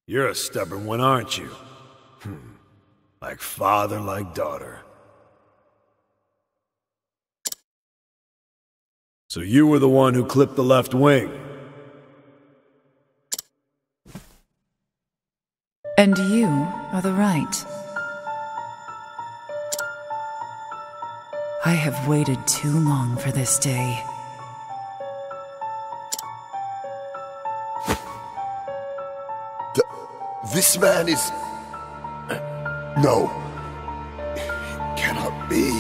You're a stubborn one, aren't you? Like father, like daughter. So you were the one who clipped the left wing. And you are the right. I have waited too long for this day. This man is... No. It cannot be.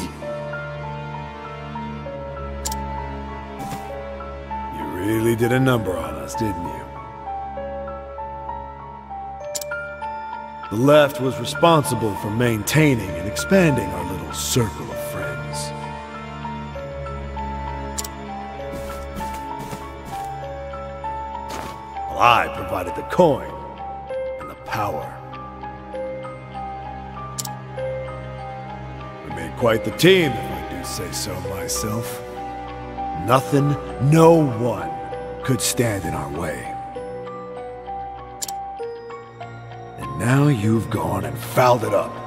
You really did a number on us, didn't you? The left was responsible for maintaining and expanding our little circle of friends. Well, I provided the coin and the power. We made quite the team, if I do say so myself. Nothing, no one could stand in our way. And now you've gone and fouled it up.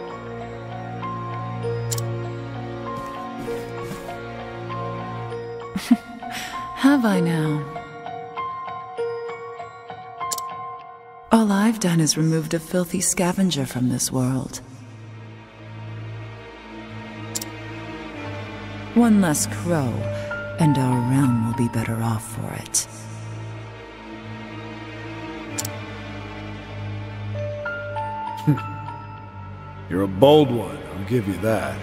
Have I now? All I've done is removed a filthy scavenger from this world. One less crow, and our realm will be better off for it. You're a bold one, I'll give you that.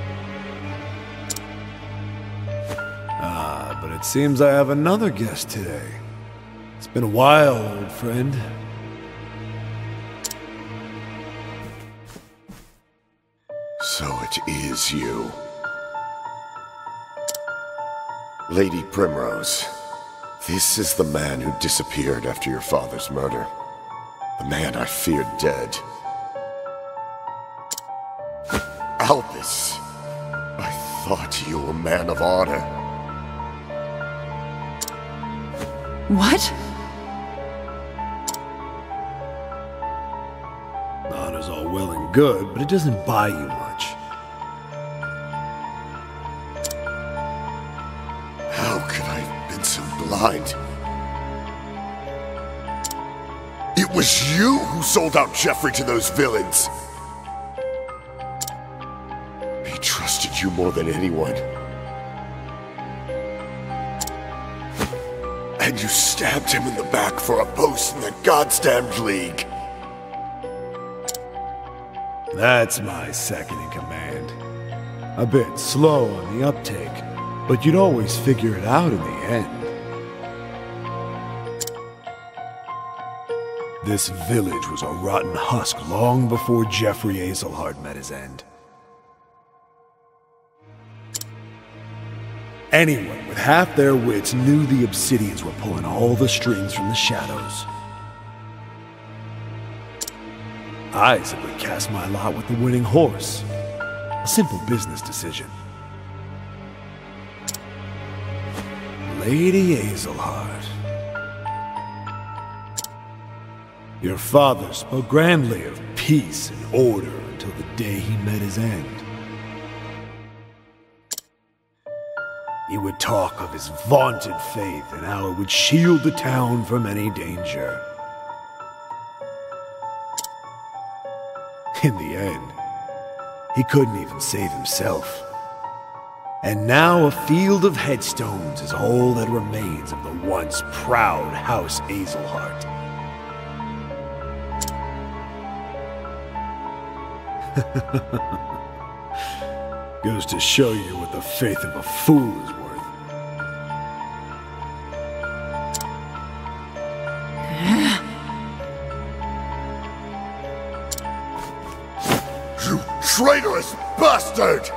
But it seems I have another guest today. It's been a while, old friend. So it is you. Lady Primrose, this is the man who disappeared after your father's murder. The man I feared dead. Albus, I thought you were a man of honor. What? Honor's all well and good, but it doesn't buy you much. How could I have been so blind? It was you who sold out Jeffrey to those villains! He trusted you more than anyone. And you stabbed him in the back for a post in the Goddamned League. That's my second in command. A bit slow on the uptake, but you'd always figure it out in the end. This village was a rotten husk long before Jeffrey Azelhard met his end. Anyone with half their wits knew the Obsidians were pulling all the strings from the shadows. I simply cast my lot with the winning horse. A simple business decision. Lady Azelhard. Your father spoke grandly of peace and order until the day he met his end. He would talk of his vaunted faith and how it would shield the town from any danger. In the end, he couldn't even save himself. And now a field of headstones is all that remains of the once proud House Azelhard. Goes to show you what the faith of a fool is worth. You traitorous bastard!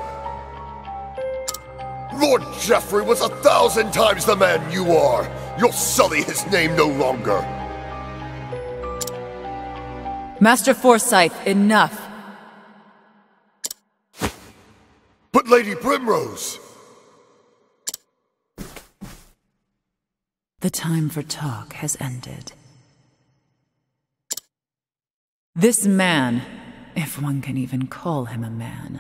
Lord Jeffrey was 1,000 times the man you are! You'll sully his name no longer! Master Forsyth, enough! But Lady Primrose! The time for talk has ended. This man, if one can even call him a man,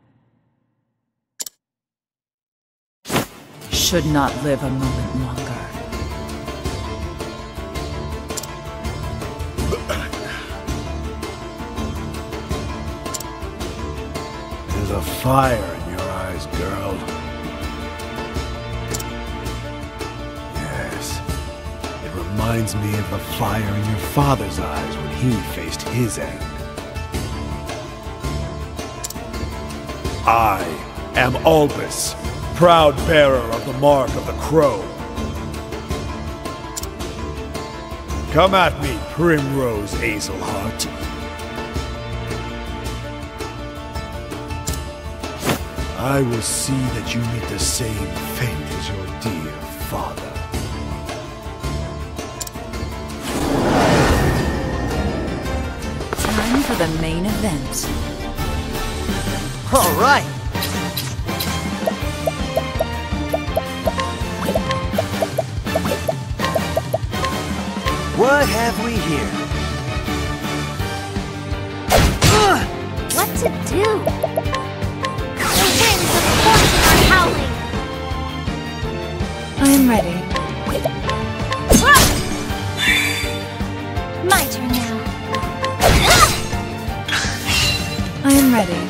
should not live a moment longer. There's a fire in your eyes, girl. Yes. It reminds me of the fire in your father's eyes when he faced his end. I am Albus, proud bearer of the mark of the Crow. Come at me, Primrose Hazelheart. I will see that you meet the same fate as your dear father. Time for the main event. All right. What have we here? What to do? The winds of fortune are howling. I am ready. My turn now. I am ready.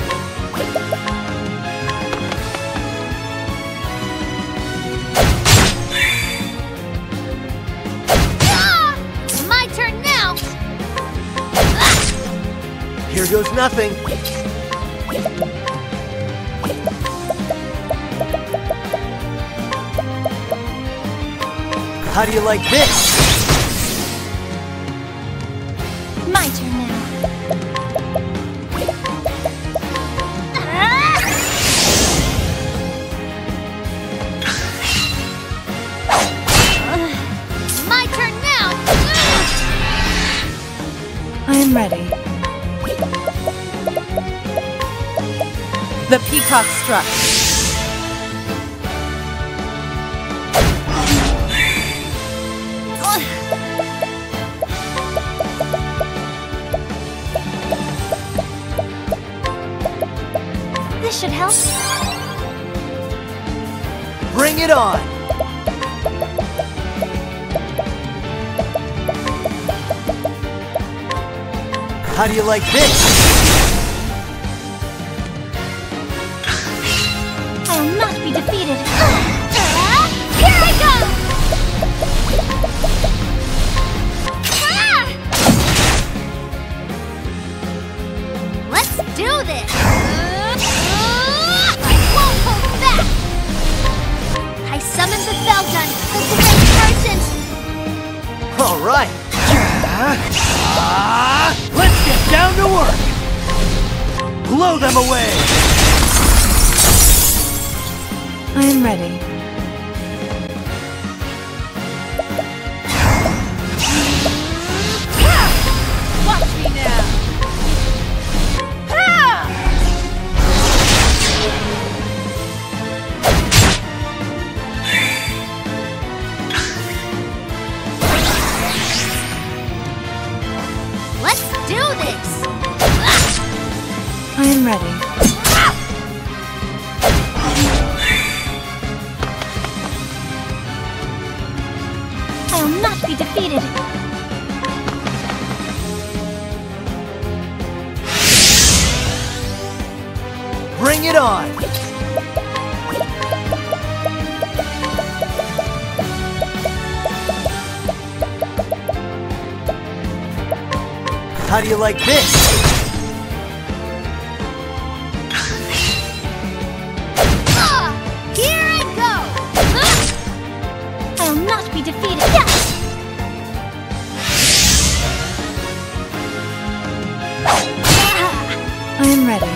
My turn now. Here goes nothing. How do you like this? My turn now. My turn now. I am ready. The peacock struck. This should help. Bring it on! How do you like this? I will not be defeated. Here I go! Let's do this! I won't hold back! I summoned the Belgun, the great person! All right. Let's get down to work. Blow them away. I am ready. Watch me now! Let's do this! I am ready. I will not be defeated. Bring it on. How do you like this? Here I go! I will not be defeated. Yes! I am ready.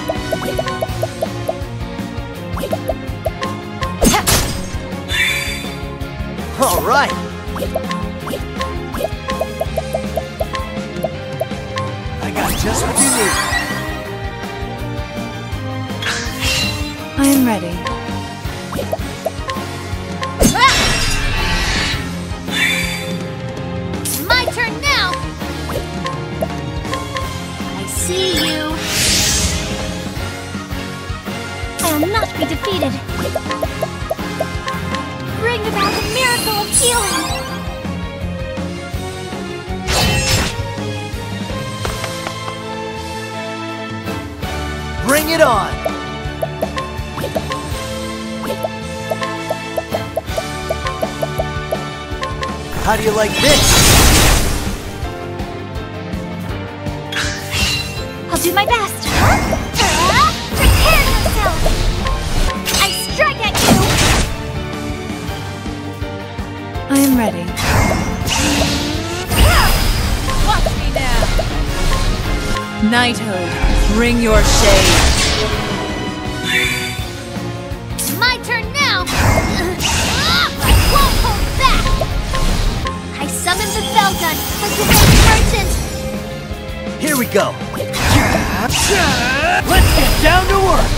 All right. I got just what you need. I am ready. My turn now! I'll not be defeated. Bring about the miracle of healing. Bring it on! How do you like this? I'll do my best. Prepare yourself! I strike at you! I am ready. Watch me now! Knighthood, bring your shade. My turn now! I won't hold back! I summon the Felgun, like the great merchant! Here we go! Let's get down to work!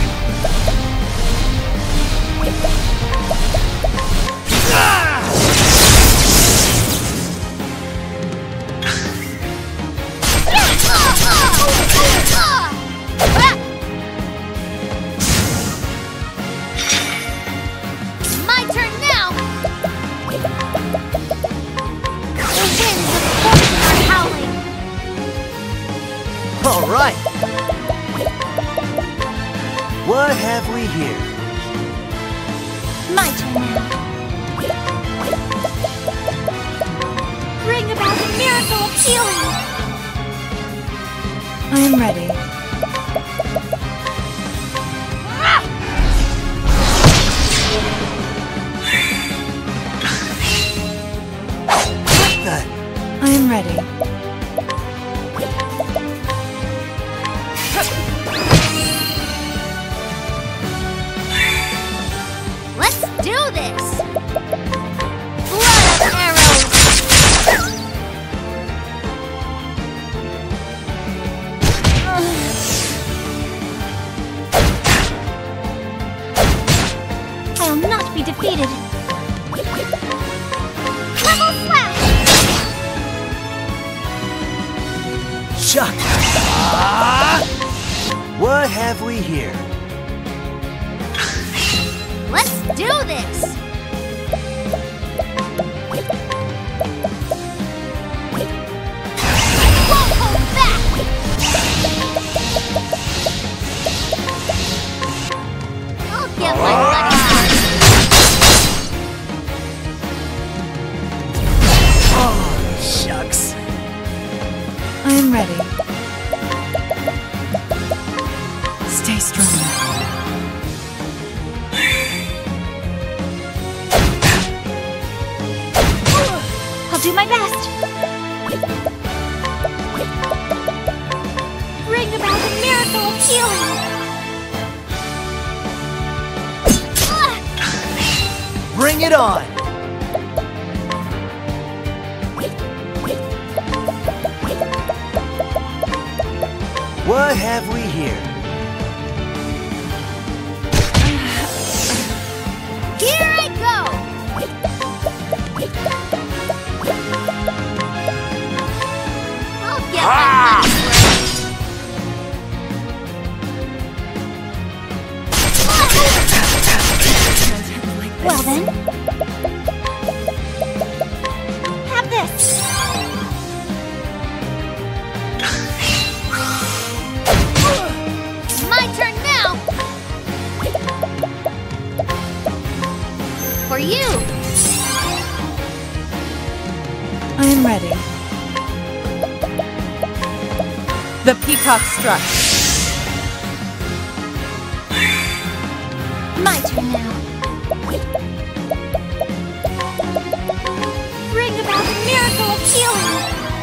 My turn now! The winds of fortune are howling! All right! What have we here? My turn now. Bring about the miracle of healing! I am ready. What the? I am ready. Let's do this! Blood of arrows! I'll not be defeated. Level slash! Chuck! What have we here? Let's do this! I won't hold back! I'll get my money back! Oh, shucks. I am ready. Stay strong. I'll do my best. Bring about the miracle of healing. Bring it on! What have we here? Here I go. I'll get my money's worth. Well then, have this. My turn now. For you. I am ready. The peacock struck. My turn now. Bring about the miracle of healing.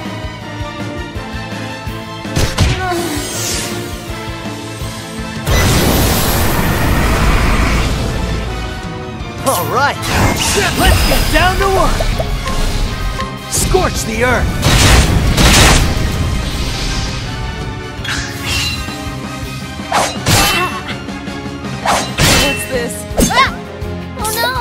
All right, let's get down to work. Scorch the earth. What's this? Ah! Oh no!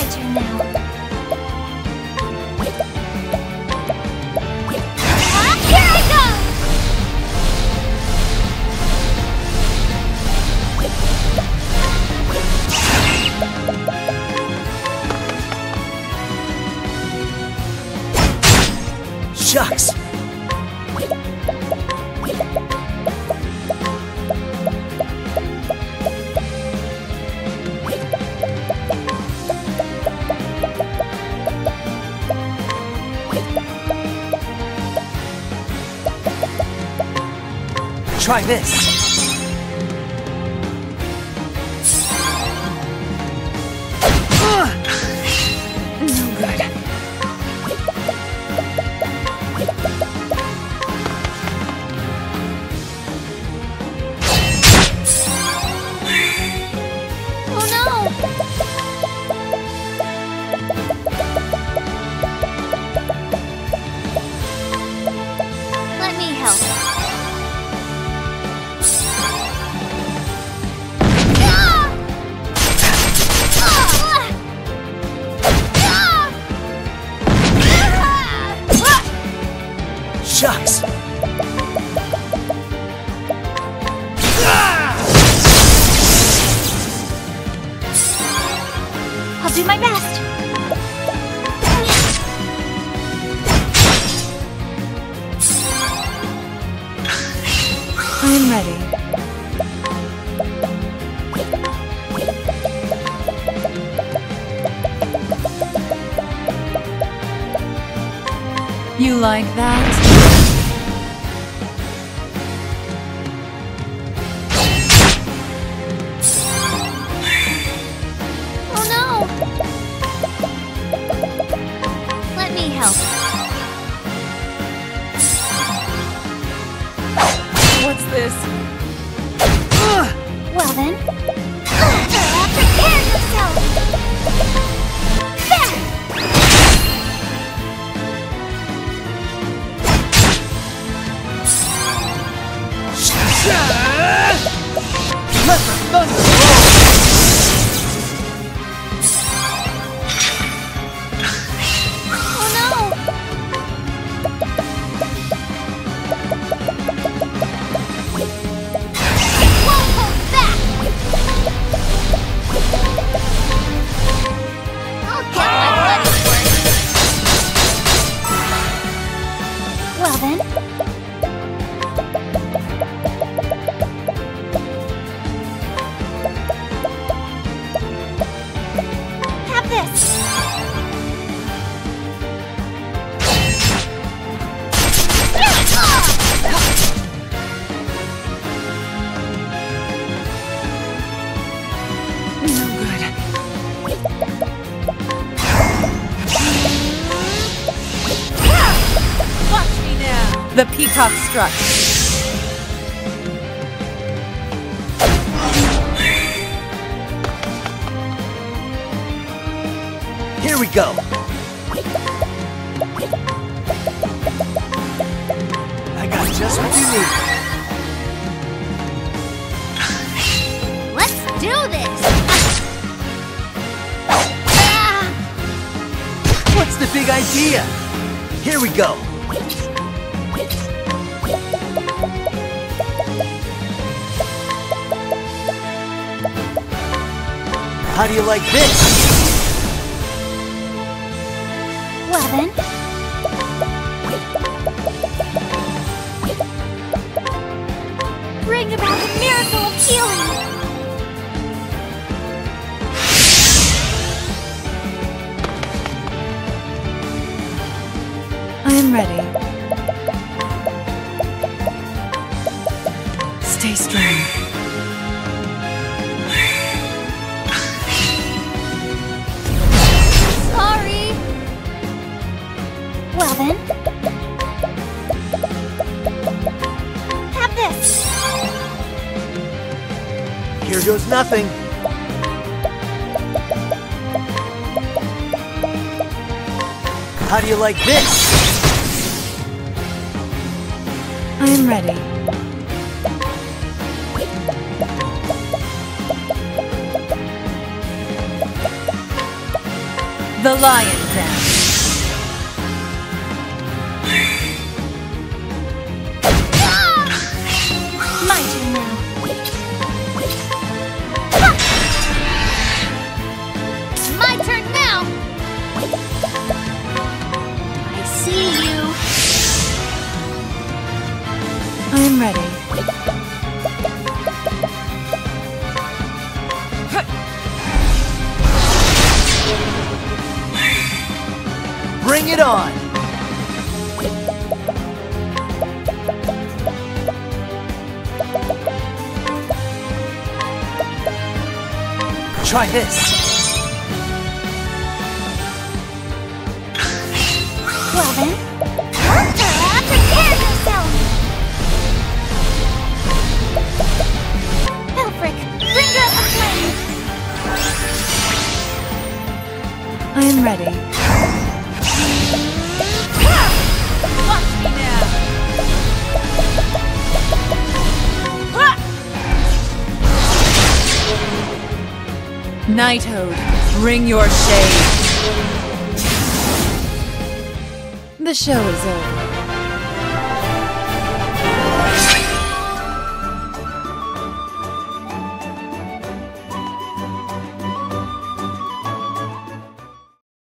turn now. Here I go! Shucks! Try this! No good. Oh no! Let me help. Shucks! I'll do my best. I'm ready. You like that? Oh no! Let me help. What's this? Well then. Prepare yourself! There! Let the thunder roll! Oh no! Won't hold back! I'll get my money's worth. Well then. Have this. No good. Watch me now. The peacock struck. Here we go! I got just what you need. Let's do this! What's the big idea? Here we go! How do you like this? Well then. Bring about the miracle of healing! I'm ready. Stay strong. Sorry! Well then. Have this! Here goes nothing. How do you like this? I'm ready. The Lion Dance. My turn now. My turn now. I see you. I am ready. Bring it on! Try this! Well then, prepare yourself! Elfric, bring up the flame! I am ready. Watch me now! Knighthood, bring your shade. The show is over.